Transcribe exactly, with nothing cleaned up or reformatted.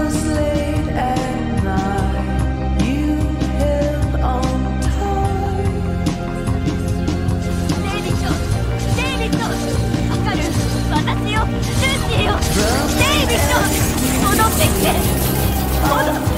was late at night, you held on tight. デイビッド、デイビッド、わかる？私よ、ルーシーよ。デイビッド、戻ってきて。戻って